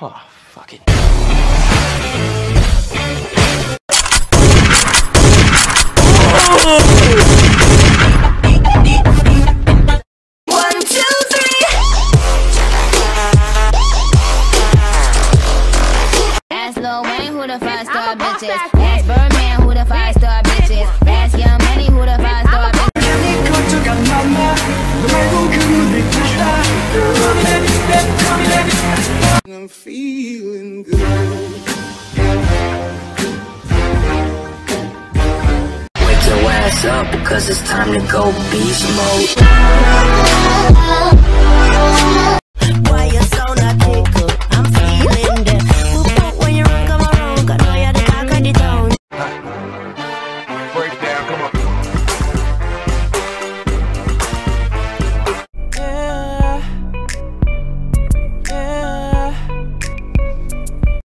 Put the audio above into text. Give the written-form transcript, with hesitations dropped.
Oh, fuck it. Who the 5-star bitches? Ask Birdman who the 5-star bitches? Ask Young Money who the 5-star bitches? I'm feeling good. Wake your ass up because it's time to go beast mode.